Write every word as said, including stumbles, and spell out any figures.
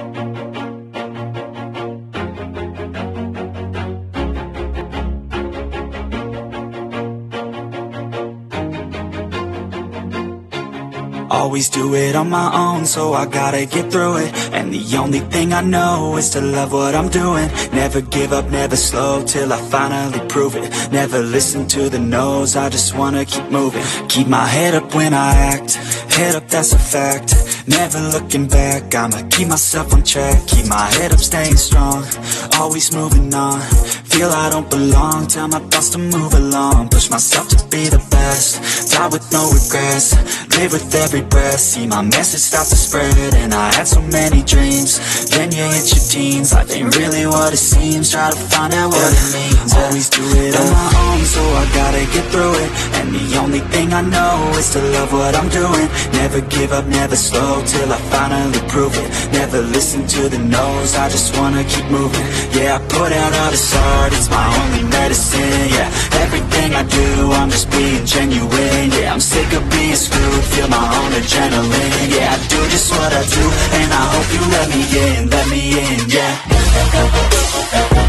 Always do it on my own, so I gotta get through it. And the only thing I know is to love what I'm doing. Never give up, never slow, till I finally prove it. Never listen to the no's, I just wanna keep moving. Keep my head up when I act, head up, that's a fact. Never looking back, I'ma keep myself on track. Keep my head up, staying strong, always moving on. Feel I don't belong, tell my thoughts to move along. Push myself to be the best, die with no regrets. Live with every breath, see my message start to spread. And I had so many dreams, then you hit your teens. Life ain't really what it seems, try to find out what it means. Always do it on my own, so I gotta get through it. And the only thing I know is to love what I'm doing. Never give up, never slow, till I finally prove it. Never listen to the no's, I just wanna keep moving. Yeah, I put out all this art, it's my only medicine. Yeah, everything I do, I'm just being genuine. Yeah, I'm sick of being screwed, feel my own adrenaline. Yeah, I do just what I do, and I hope you let me in, let me in, yeah.